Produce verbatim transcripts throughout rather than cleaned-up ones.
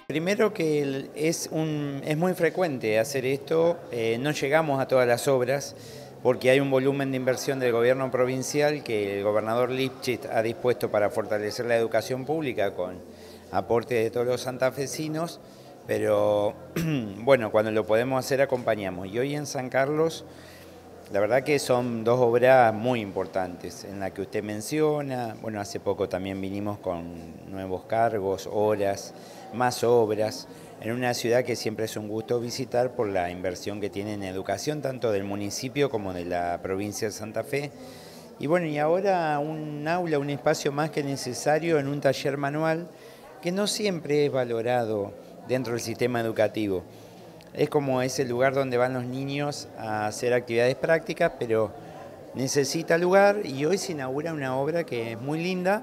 Primero que el- es, un, es muy frecuente hacer esto, eh, no llegamos a todas las obras porque hay un volumen de inversión del gobierno provincial que el gobernador Lifchit ha dispuesto para fortalecer la educación pública con aporte de todos los santafesinos, pero bueno, cuando lo podemos hacer acompañamos. Y hoy en San Carlos, la verdad que son dos obras muy importantes, en la que usted menciona, bueno, hace poco también vinimos con nuevos cargos, horas, más obras, en una ciudad que siempre es un gusto visitar por la inversión que tiene en educación, tanto del municipio como de la provincia de Santa Fe. Y bueno, y ahora un aula, un espacio más que necesario en un taller manual, que no siempre es valorado dentro del sistema educativo. Es como ese lugar donde van los niños a hacer actividades prácticas, pero necesita lugar y hoy se inaugura una obra que es muy linda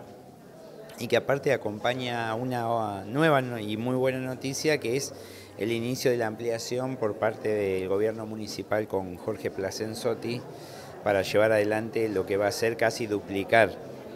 y que aparte acompaña una nueva y muy buena noticia, que es el inicio de la ampliación por parte del gobierno municipal con Jorge Placenzotti para llevar adelante lo que va a ser casi duplicar.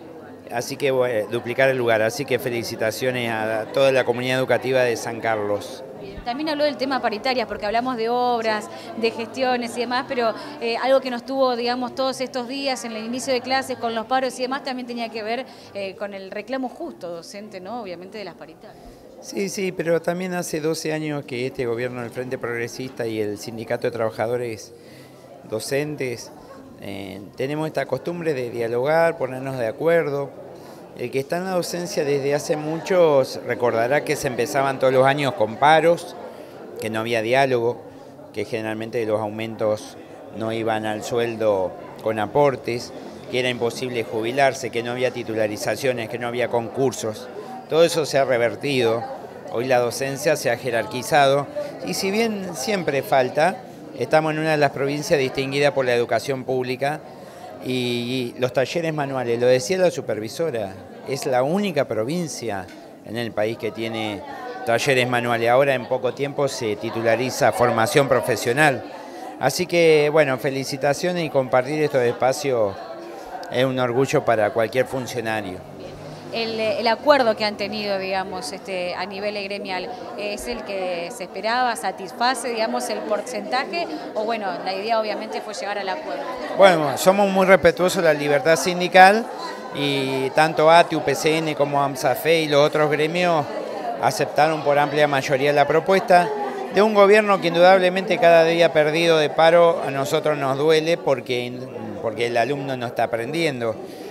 Así que bueno, duplicar el lugar, así que felicitaciones a toda la comunidad educativa de San Carlos. También habló del tema paritarias, porque hablamos de obras, de gestiones y demás, pero eh, algo que nos tuvo, digamos, todos estos días en el inicio de clases, con los paros y demás, también tenía que ver eh, con el reclamo justo docente, ¿no? Obviamente de las paritarias. Sí, sí, pero también hace doce años que este gobierno del Frente Progresista y el Sindicato de Trabajadores Docentes eh, tenemos esta costumbre de dialogar, ponernos de acuerdo. El que está en la docencia desde hace mucho recordará que se empezaban todos los años con paros, que no había diálogo, que generalmente los aumentos no iban al sueldo con aportes, que era imposible jubilarse, que no había titularizaciones, que no había concursos. Todo eso se ha revertido. Hoy la docencia se ha jerarquizado y si bien siempre falta, estamos en una de las provincias distinguidas por la educación pública y los talleres manuales, lo decía la supervisora, es la única provincia en el país que tiene talleres manuales. Ahora en poco tiempo se titulariza formación profesional. Así que bueno, felicitaciones y compartir estos espacios es un orgullo para cualquier funcionario. El, el acuerdo que han tenido, digamos, este, a nivel gremial, ¿es el que se esperaba? ¿Satisface, digamos, el porcentaje? O bueno, la idea obviamente fue llegar al acuerdo. Bueno, somos muy respetuosos de la libertad sindical y tanto A T I, U P C N como AMSAFE y los otros gremios aceptaron por amplia mayoría la propuesta de un gobierno que indudablemente cada día perdido de paro a nosotros nos duele porque, porque el alumno no está aprendiendo.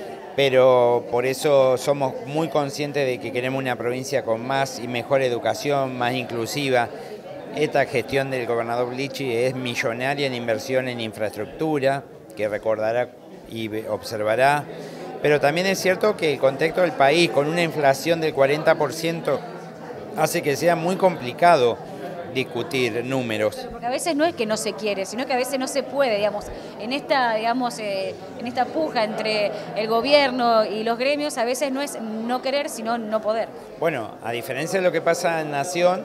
Pero por eso somos muy conscientes de que queremos una provincia con más y mejor educación, más inclusiva. Esta gestión del gobernador Lichi es millonaria en inversión en infraestructura, que recordará y observará, pero también es cierto que el contexto del país, con una inflación del cuarenta por ciento, hace que sea muy complicado discutir números. Porque a veces no es que no se quiere, sino que a veces no se puede, digamos, en esta, digamos, eh, en esta puja entre el gobierno y los gremios, a veces no es no querer, sino no poder. Bueno, a diferencia de lo que pasa en Nación,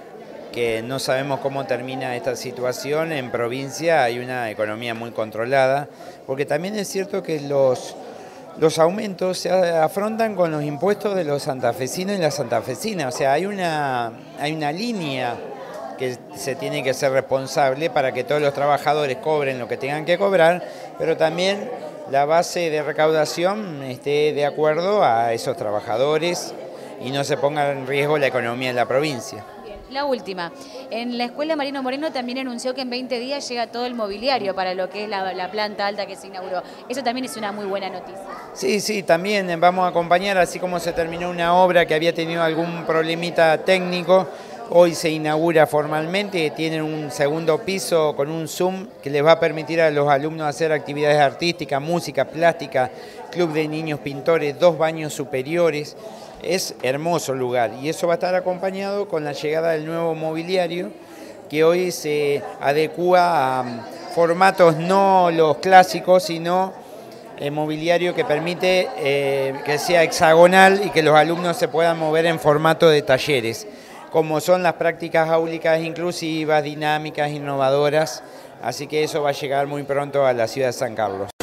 que no sabemos cómo termina esta situación, en provincia hay una economía muy controlada, porque también es cierto que los, los aumentos se afrontan con los impuestos de los santafesinos y las santafesinas, o sea, hay una, hay una línea que se tiene que ser responsable para que todos los trabajadores cobren lo que tengan que cobrar, pero también la base de recaudación esté de acuerdo a esos trabajadores y no se ponga en riesgo la economía de la provincia. La última, en la Escuela Mariano Moreno también anunció que en veinte días llega todo el mobiliario para lo que es la, la planta alta que se inauguró. Eso también es una muy buena noticia. Sí, sí, también vamos a acompañar, así como se terminó una obra que había tenido algún problemita técnico, hoy se inaugura formalmente, tienen un segundo piso con un Zoom que les va a permitir a los alumnos hacer actividades artísticas, música, plástica, club de niños pintores, dos baños superiores. Es hermoso el lugar y eso va a estar acompañado con la llegada del nuevo mobiliario que hoy se adecúa a formatos no los clásicos, sino el mobiliario que permite eh, que sea hexagonal y que los alumnos se puedan mover en formato de talleres, como son las prácticas áulicas inclusivas, dinámicas, innovadoras, así que eso va a llegar muy pronto a la ciudad de San Carlos.